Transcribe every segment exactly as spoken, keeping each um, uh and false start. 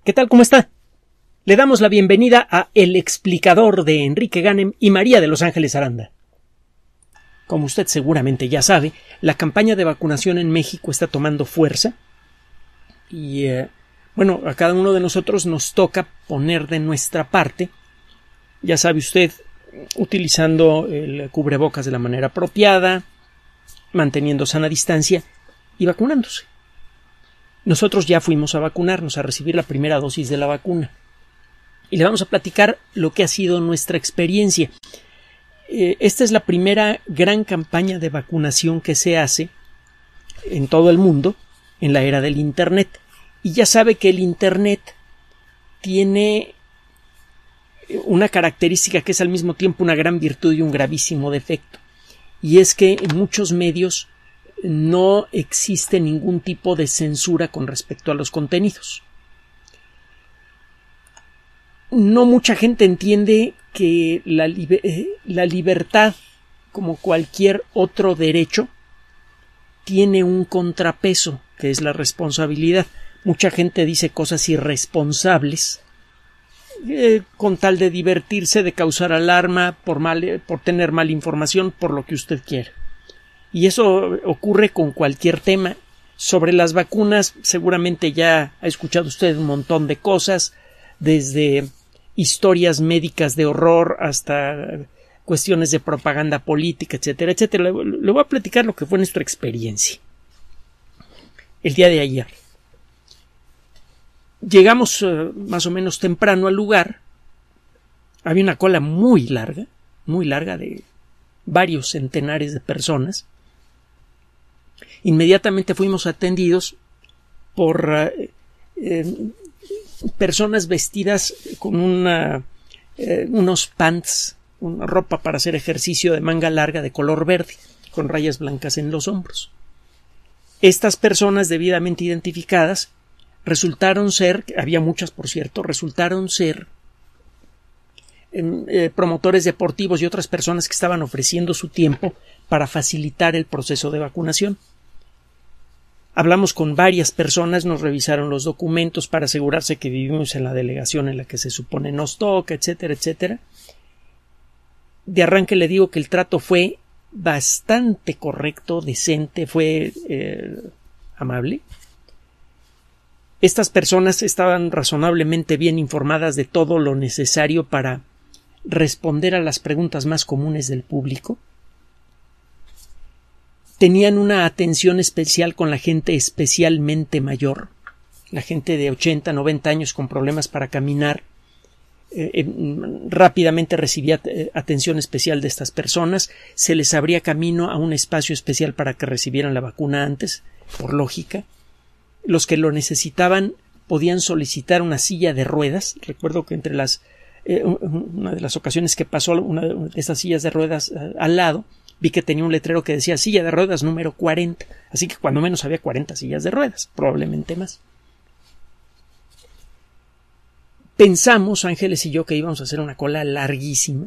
¿Qué tal? ¿Cómo está? Le damos la bienvenida a El Explicador de Enrique Ganem y María de Los Ángeles Aranda. Como usted seguramente ya sabe, la campaña de vacunación en México está tomando fuerza y, eh, bueno, a cada uno de nosotros nos toca poner de nuestra parte, ya sabe usted, utilizando el cubrebocas de la manera apropiada, manteniendo sana distancia y vacunándose. Nosotros ya fuimos a vacunarnos, a recibir la primera dosis de la vacuna. Y le vamos a platicar lo que ha sido nuestra experiencia. Eh, esta es la primera gran campaña de vacunación que se hace en todo el mundo en la era del Internet. Y ya sabe que el Internet tiene una característica que es al mismo tiempo una gran virtud y un gravísimo defecto. Y es que en muchos medios no existe ningún tipo de censura con respecto a los contenidos. No mucha gente entiende que la, eh, la libertad, como cualquier otro derecho, tiene un contrapeso, que es la responsabilidad. Mucha gente dice cosas irresponsables eh, con tal de divertirse, de causar alarma, por, mal, por tener mala información, por lo que usted quiera. Y eso ocurre con cualquier tema. Sobre las vacunas, seguramente ya ha escuchado usted un montón de cosas, desde historias médicas de horror hasta cuestiones de propaganda política, etcétera, etcétera. Le, le voy a platicar lo que fue nuestra experiencia. El día de ayer llegamos uh, más o menos temprano al lugar. Había una cola muy larga, muy larga de varios centenares de personas. Inmediatamente fuimos atendidos por uh, eh, personas vestidas con una, eh, unos pants, una ropa para hacer ejercicio de manga larga de color verde, con rayas blancas en los hombros. Estas personas debidamente identificadas resultaron ser, había muchas por cierto, resultaron ser eh, promotores deportivos y otras personas que estaban ofreciendo su tiempo para facilitar el proceso de vacunación. Hablamos con varias personas, nos revisaron los documentos para asegurarse que vivimos en la delegación en la que se supone nos toca, etcétera, etcétera. De arranque le digo que el trato fue bastante correcto, decente, fue eh, amable. Estas personas estaban razonablemente bien informadas de todo lo necesario para responder a las preguntas más comunes del público. Tenían una atención especial con la gente especialmente mayor, la gente de ochenta, noventa años con problemas para caminar. Eh, eh, rápidamente recibía eh, atención especial de estas personas, se les abría camino a un espacio especial para que recibieran la vacuna antes, por lógica. Los que lo necesitaban podían solicitar una silla de ruedas. Recuerdo que entre las eh, una de las ocasiones que pasó una de esas sillas de ruedas eh, al lado, vi que tenía un letrero que decía silla de ruedas número cuarenta, así que cuando menos había cuarenta sillas de ruedas, probablemente más. Pensamos, Ángeles y yo, que íbamos a hacer una cola larguísima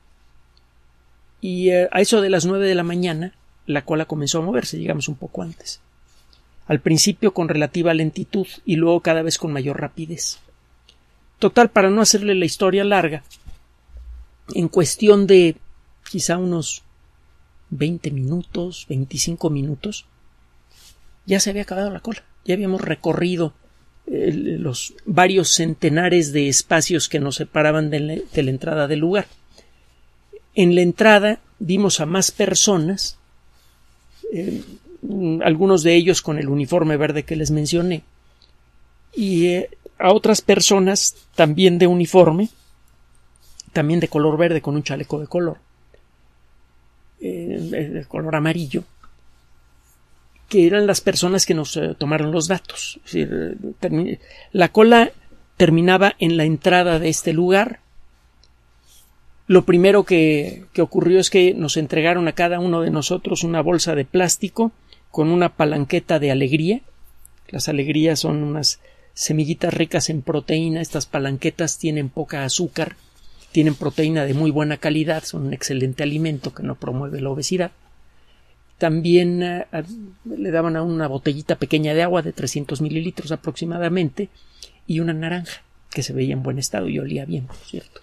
y eh, a eso de las nueve de la mañana la cola comenzó a moverse, llegamos un poco antes. Al principio con relativa lentitud y luego cada vez con mayor rapidez. Total, para no hacerle la historia larga, en cuestión de quizá unos veinte minutos, veinticinco minutos, ya se había acabado la cola. Ya habíamos recorrido eh, los varios centenares de espacios que nos separaban de la, de la entrada del lugar. En la entrada vimos a más personas, eh, algunos de ellos con el uniforme verde que les mencioné, y eh, a otras personas también de uniforme, también de color verde con un chaleco de color, de color amarillo, que eran las personas que nos eh, tomaron los datos. Es decir, termi- la cola terminaba en la entrada de este lugar. Lo primero que, que ocurrió es que nos entregaron a cada uno de nosotros una bolsa de plástico con una palanqueta de alegría. Las alegrías son unas semillitas ricas en proteína. Estas palanquetas tienen poca azúcar, tienen proteína de muy buena calidad, son un excelente alimento que no promueve la obesidad. También eh, le daban a una botellita pequeña de agua de trescientos mililitros aproximadamente y una naranja, que se veía en buen estado y olía bien, por cierto.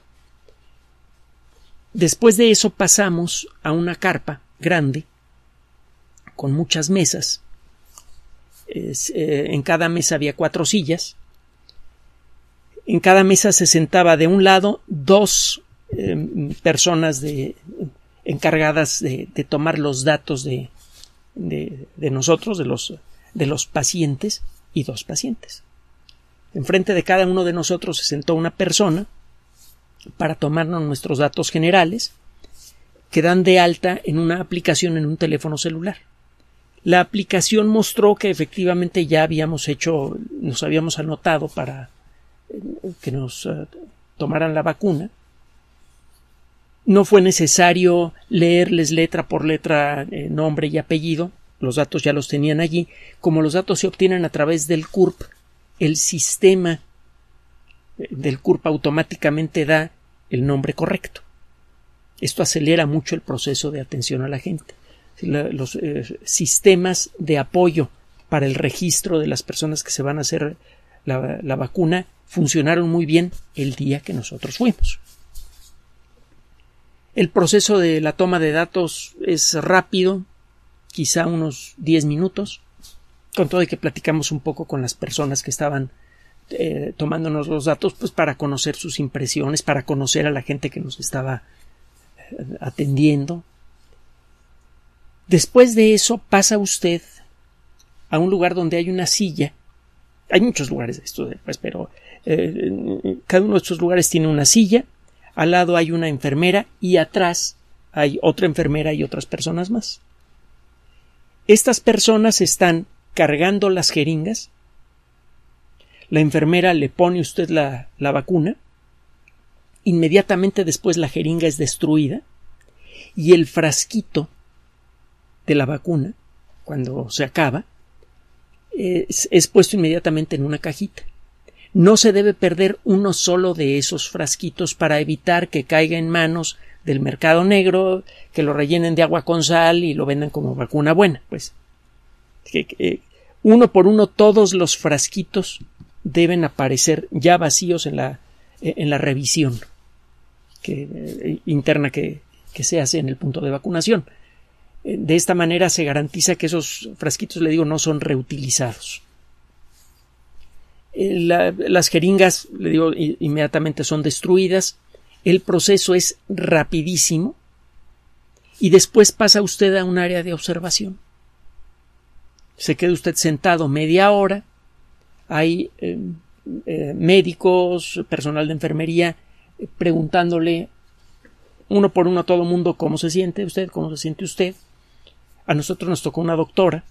Después de eso pasamos a una carpa grande con muchas mesas. Es, eh, en cada mesa había cuatro sillas. En cada mesa se sentaba de un lado dos eh, personas de, encargadas de, de tomar los datos de, de, de nosotros, de los, de los pacientes, y dos pacientes. Enfrente de cada uno de nosotros se sentó una persona para tomarnos nuestros datos generales, que dan de alta en una aplicación en un teléfono celular. La aplicación mostró que efectivamente ya habíamos hecho, nos habíamos anotado para que nos uh, tomaran la vacuna. No fue necesario leerles letra por letra eh, nombre y apellido, los datos ya los tenían allí. Como los datos se obtienen a través del C U R P, el sistema del C U R P automáticamente da el nombre correcto. Esto acelera mucho el proceso de atención a la gente. La, los eh, sistemas de apoyo para el registro de las personas que se van a hacer la, la vacuna funcionaron muy bien el día que nosotros fuimos. El proceso de la toma de datos es rápido, quizá unos diez minutos, con todo y que platicamos un poco con las personas que estaban eh, tomándonos los datos, pues para conocer sus impresiones, para conocer a la gente que nos estaba eh, atendiendo. Después de eso pasa usted a un lugar donde hay una silla. Hay muchos lugares de estos, pues, pero eh, cada uno de estos lugares tiene una silla, al lado hay una enfermera y atrás hay otra enfermera y otras personas más. Estas personas están cargando las jeringas. La enfermera le pone a usted la, la vacuna. Inmediatamente después la jeringa es destruida y el frasquito de la vacuna, cuando se acaba, es, es puesto inmediatamente en una cajita. No se debe perder uno solo de esos frasquitos para evitar que caiga en manos del mercado negro, que lo rellenen de agua con sal y lo vendan como vacuna buena. Pues que, que, uno por uno todos los frasquitos deben aparecer ya vacíos en la, en la revisión que, eh, interna que, que se hace en el punto de vacunación. De esta manera se garantiza que esos frasquitos, le digo, no son reutilizados. La, las jeringas, le digo, inmediatamente son destruidas. El proceso es rapidísimo y después pasa usted a un área de observación. Se queda usted sentado media hora. Hay eh, eh, médicos, personal de enfermería eh, preguntándole uno por uno a todo el mundo cómo se siente usted, cómo se siente usted. A nosotros nos tocó una doctora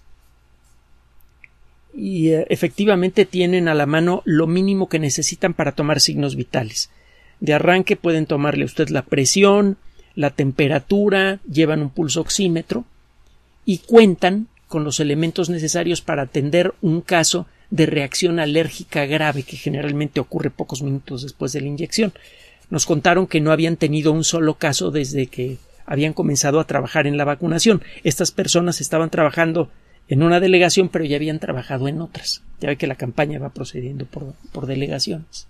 y eh, efectivamente tienen a la mano lo mínimo que necesitan para tomar signos vitales. De arranque pueden tomarle a usted la presión, la temperatura, llevan un pulso oxímetro y cuentan con los elementos necesarios para atender un caso de reacción alérgica grave que generalmente ocurre pocos minutos después de la inyección. Nos contaron que no habían tenido un solo caso desde que habían comenzado a trabajar en la vacunación. Estas personas estaban trabajando en una delegación, pero ya habían trabajado en otras. Ya ve que la campaña va procediendo por, por delegaciones.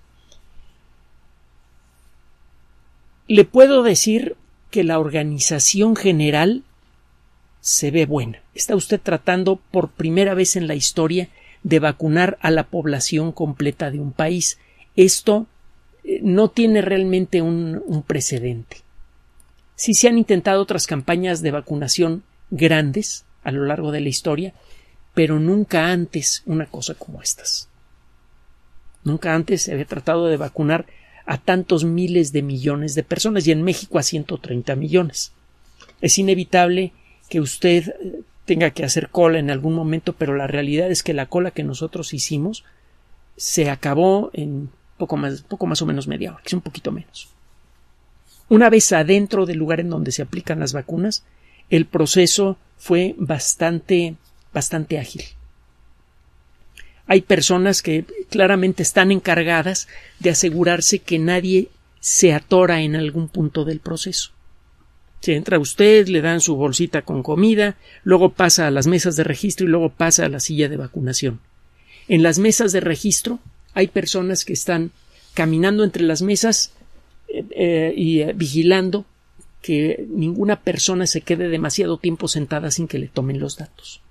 Le puedo decir que la organización general se ve buena. Está usted tratando por primera vez en la historia de vacunar a la población completa de un país. Esto eh, no tiene realmente un, un precedente. Sí se han intentado otras campañas de vacunación grandes a lo largo de la historia, pero nunca antes una cosa como estas. Nunca antes se había tratado de vacunar a tantos miles de millones de personas y en México a ciento treinta millones. Es inevitable que usted tenga que hacer cola en algún momento, pero la realidad es que la cola que nosotros hicimos se acabó en poco más, poco más o menos media hora, que es un poquito menos. Una vez adentro del lugar en donde se aplican las vacunas, el proceso fue bastante, bastante ágil. Hay personas que claramente están encargadas de asegurarse que nadie se atora en algún punto del proceso. Se entra usted, le dan su bolsita con comida, luego pasa a las mesas de registro y luego pasa a la silla de vacunación. En las mesas de registro hay personas que están caminando entre las mesas eh, eh, y eh, vigilando que ninguna persona se quede demasiado tiempo sentada sin que le tomen los datos.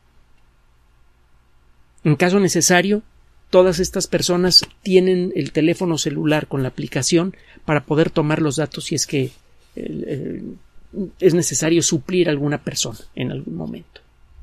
En caso necesario, todas estas personas tienen el teléfono celular con la aplicación para poder tomar los datos si es que eh, eh, es necesario suplir a alguna persona en algún momento.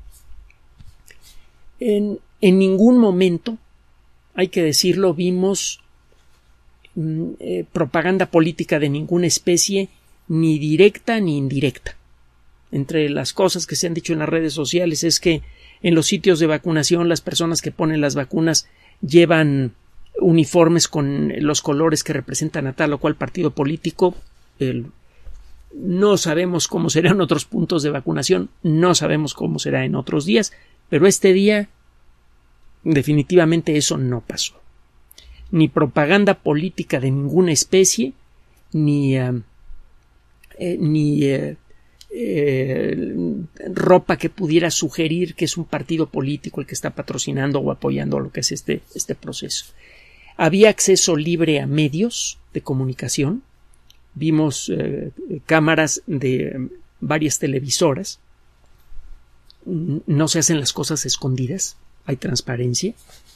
En, en ningún momento, hay que decirlo, vimos eh, propaganda política de ninguna especie, ni directa ni indirecta. Entre las cosas que se han dicho en las redes sociales es que en los sitios de vacunación las personas que ponen las vacunas llevan uniformes con los colores que representan a tal o cual partido político. El, no sabemos cómo será en otros puntos de vacunación, no sabemos cómo será en otros días, pero este día definitivamente eso no pasó. Ni propaganda política de ninguna especie, ni, uh, eh, ni uh, eh, ropa que pudiera sugerir que es un partido político el que está patrocinando o apoyando lo que es este, este proceso. Había acceso libre a medios de comunicación. Vimos eh, cámaras de varias televisoras. No se hacen las cosas escondidas, hay transparencia.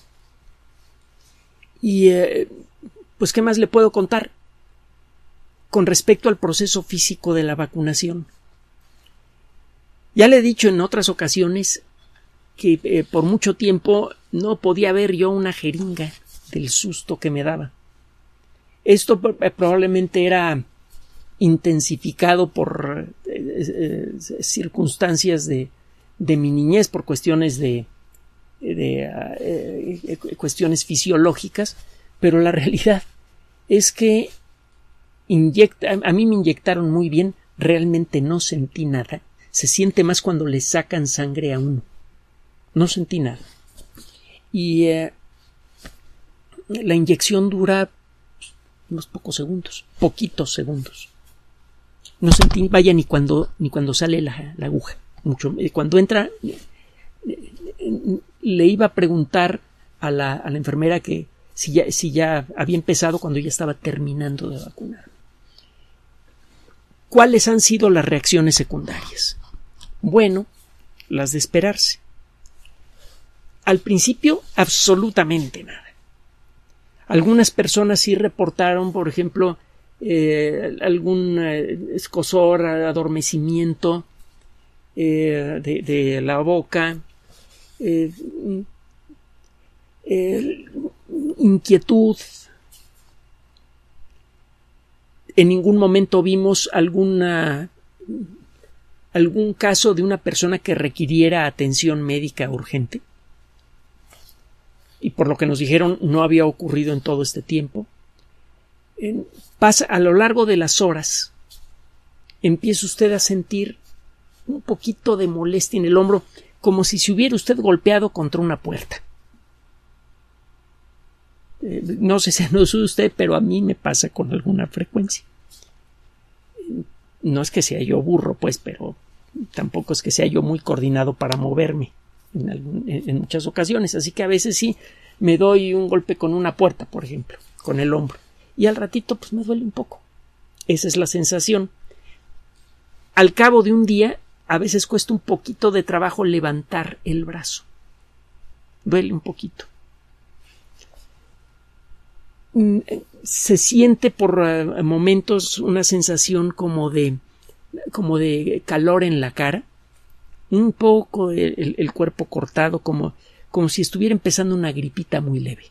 Y eh, pues ¿qué más le puedo contar con respecto al proceso físico de la vacunación? Ya le he dicho en otras ocasiones que eh, por mucho tiempo no podía ver yo una jeringa del susto que me daba. Esto eh, probablemente era intensificado por eh, eh, circunstancias de, de mi niñez, por cuestiones de, de eh, eh, cuestiones fisiológicas, pero la realidad es que inyecta, a mí me inyectaron muy bien, realmente no sentí nada. Se siente más cuando le sacan sangre a uno. No sentí nada. Y eh, la inyección dura unos pocos segundos, poquitos segundos. No sentí, vaya, ni cuando ni cuando sale la, la aguja. Mucho, cuando entra, le iba a preguntar a la, a la enfermera que si ya, si ya había empezado cuando ya estaba terminando de vacunar. ¿Cuáles han sido las reacciones secundarias? Bueno, las de esperarse. Al principio, absolutamente nada. Algunas personas sí reportaron, por ejemplo, eh, algún eh, escozor, adormecimiento eh, de, de la boca, eh, eh, inquietud. En ningún momento vimos alguna algún caso de una persona que requiriera atención médica urgente. Y por lo que nos dijeron, no había ocurrido en todo este tiempo. En, pasa a lo largo de las horas, empieza usted a sentir un poquito de molestia en el hombro, como si se hubiera usted golpeado contra una puerta. Eh, no sé si no es usted, pero a mí me pasa con alguna frecuencia. No es que sea yo burro, pues, pero tampoco es que sea yo muy coordinado para moverme en, algún, en, en muchas ocasiones. Así que a veces sí me doy un golpe con una puerta, por ejemplo, con el hombro. Y al ratito, pues me duele un poco. Esa es la sensación. Al cabo de un día, a veces cuesta un poquito de trabajo levantar el brazo. Duele un poquito. Se siente por uh, momentos una sensación como de como de calor en la cara, un poco el, el cuerpo cortado, como, como si estuviera empezando una gripita muy leve.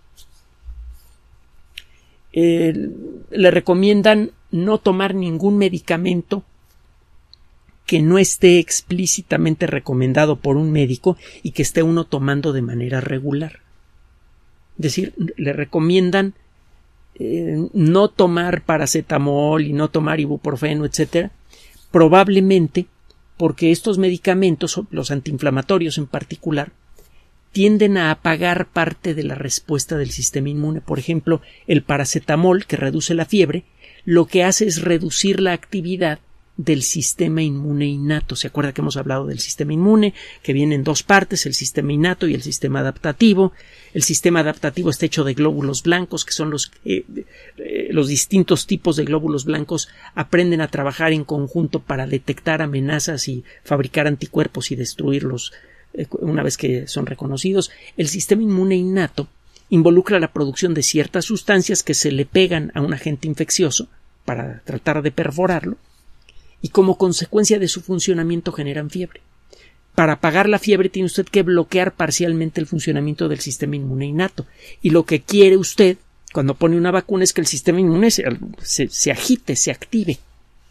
Eh, le recomiendan no tomar ningún medicamento que no esté explícitamente recomendado por un médico y que esté uno tomando de manera regular. Es decir, le recomiendan eh, no tomar paracetamol y no tomar ibuprofeno, etcétera, probablemente porque estos medicamentos, los antiinflamatorios en particular, tienden a apagar parte de la respuesta del sistema inmune. Por ejemplo, el paracetamol, que reduce la fiebre, lo que hace es reducir la actividad del sistema inmune innato. ¿Se acuerda que hemos hablado del sistema inmune, que viene en dos partes, el sistema innato y el sistema adaptativo? El sistema adaptativo está hecho de glóbulos blancos, que son los, eh, eh, los distintos tipos de glóbulos blancos aprenden a trabajar en conjunto para detectar amenazas y fabricar anticuerpos y destruirlos eh, una vez que son reconocidos. El sistema inmune innato involucra la producción de ciertas sustancias que se le pegan a un agente infeccioso para tratar de perforarlo, y como consecuencia de su funcionamiento generan fiebre. Para apagar la fiebre tiene usted que bloquear parcialmente el funcionamiento del sistema inmune innato. Y lo que quiere usted cuando pone una vacuna es que el sistema inmune se, se, se agite, se active,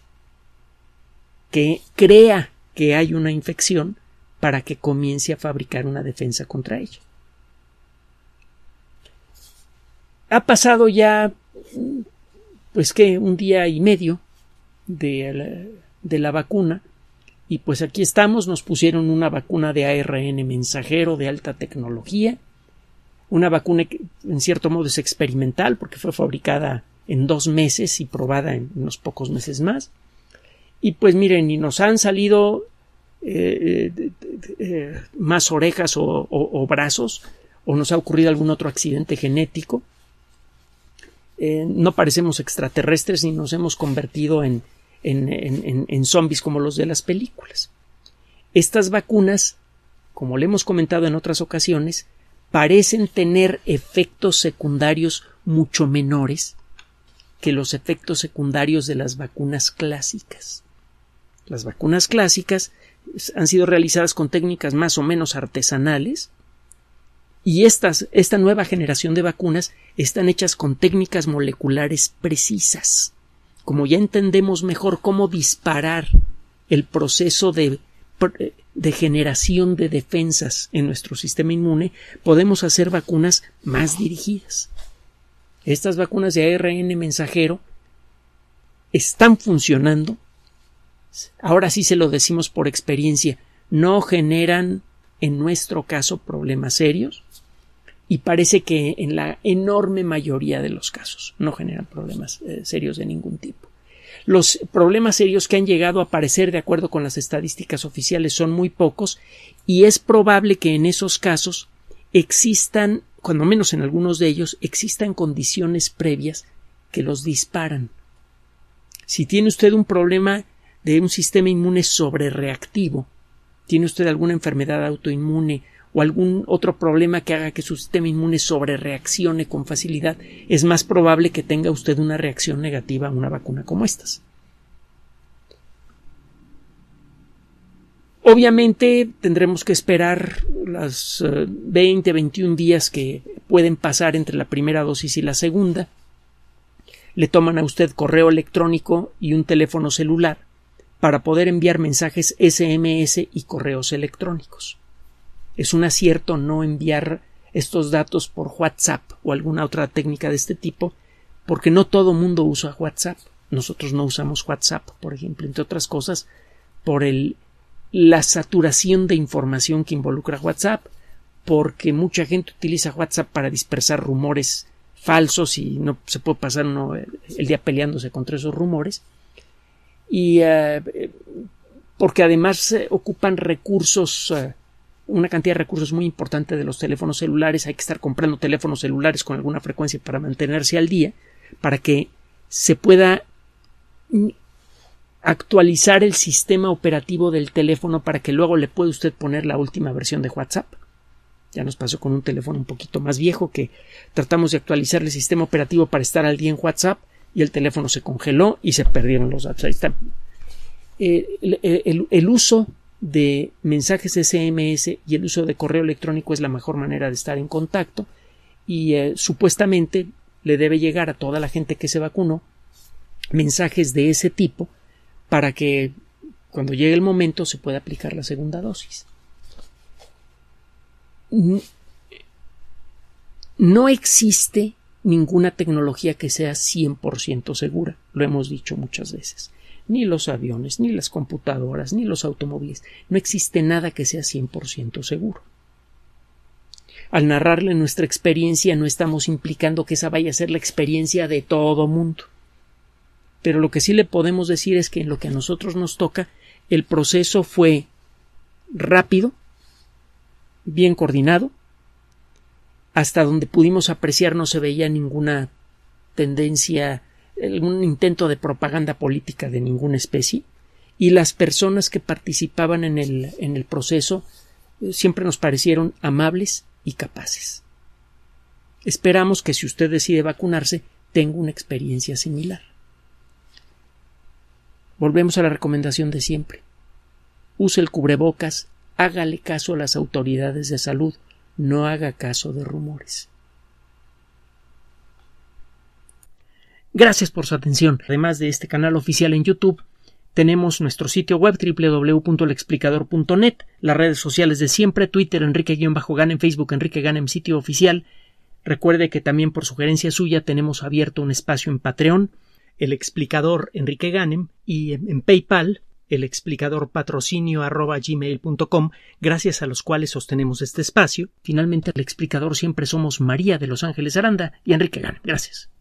que crea que hay una infección para que comience a fabricar una defensa contra ella. Ha pasado ya, pues que un día y medio de la, de la vacuna, y pues aquí estamos. Nos pusieron una vacuna de A R N mensajero de alta tecnología, una vacuna que en cierto modo es experimental porque fue fabricada en dos meses y probada en unos pocos meses más, y pues miren, y nos han salido eh, eh, eh, más orejas o, o, o brazos, o nos ha ocurrido algún otro accidente genético. Eh, no parecemos extraterrestres ni nos hemos convertido en En, en, en zombies como los de las películas. Estas vacunas, como le hemos comentado en otras ocasiones, parecen tener efectos secundarios mucho menores que los efectos secundarios de las vacunas clásicas. Las vacunas clásicas han sido realizadas con técnicas más o menos artesanales, y estas, esta nueva generación de vacunas están hechas con técnicas moleculares precisas. Como ya entendemos mejor cómo disparar el proceso de, de generación de defensas en nuestro sistema inmune, podemos hacer vacunas más dirigidas. Estas vacunas de A R N mensajero están funcionando. Ahora sí se lo decimos por experiencia, no generan en nuestro caso problemas serios, y parece que en la enorme mayoría de los casos no generan problemas eh, serios de ningún tipo. Los problemas serios que han llegado a aparecer de acuerdo con las estadísticas oficiales son muy pocos, y es probable que en esos casos existan, cuando menos en algunos de ellos, existan condiciones previas que los disparan. Si tiene usted un problema de un sistema inmune sobrereactivo, tiene usted alguna enfermedad autoinmune o algún otro problema que haga que su sistema inmune sobrereaccione con facilidad, es más probable que tenga usted una reacción negativa a una vacuna como estas. Obviamente tendremos que esperar los uh, veinte a veintiún días que pueden pasar entre la primera dosis y la segunda. Le toman a usted correo electrónico y un teléfono celular para poder enviar mensajes S M S y correos electrónicos. Es un acierto no enviar estos datos por WhatsApp o alguna otra técnica de este tipo, porque no todo mundo usa WhatsApp. Nosotros no usamos WhatsApp, por ejemplo, entre otras cosas, por el, la saturación de información que involucra WhatsApp, porque mucha gente utiliza WhatsApp para dispersar rumores falsos y no se puede pasar uno el día peleándose contra esos rumores, y uh, porque además uh, ocupan recursos uh, una cantidad de recursos muy importante de los teléfonos celulares. Hay que estar comprando teléfonos celulares con alguna frecuencia para mantenerse al día, para que se pueda actualizar el sistema operativo del teléfono para que luego le pueda usted poner la última versión de WhatsApp. Ya nos pasó con un teléfono un poquito más viejo que tratamos de actualizar el sistema operativo para estar al día en WhatsApp y el teléfono se congeló y se perdieron los datos. Ahí está. Eh, el, el, el uso de mensajes S M S y el uso de correo electrónico es la mejor manera de estar en contacto, y eh, supuestamente le debe llegar a toda la gente que se vacunó mensajes de ese tipo para que cuando llegue el momento se pueda aplicar la segunda dosis. No existe ninguna tecnología que sea cien por ciento segura, lo hemos dicho muchas veces. Ni los aviones, ni las computadoras, ni los automóviles. No existe nada que sea cien por ciento seguro. Al narrarle nuestra experiencia no estamos implicando que esa vaya a ser la experiencia de todo mundo. pero lo que sí le podemos decir es que en lo que a nosotros nos toca, el proceso fue rápido, bien coordinado, hasta donde pudimos apreciar no se veía ninguna tendencia, algún intento de propaganda política de ninguna especie, y las personas que participaban en el, en el proceso siempre nos parecieron amables y capaces. Esperamos que si usted decide vacunarse tenga una experiencia similar. Volvemos a la recomendación de siempre. Use el cubrebocas, hágale caso a las autoridades de salud, no haga caso de rumores. Gracias por su atención. Además de este canal oficial en YouTube, tenemos nuestro sitio web doble u doble u doble u punto el explicador punto net, las redes sociales de siempre, Twitter Enrique-Ganem, Facebook Enrique Ganem, sitio oficial. Recuerde que también por sugerencia suya tenemos abierto un espacio en Patreon, el explicador Enrique Ganem, y en, en PayPal, el explicador patrocinio arroba gmail punto com, gracias a los cuales sostenemos este espacio. Finalmente, el explicador siempre somos María de Los Ángeles Aranda y Enrique Ganem. Gracias.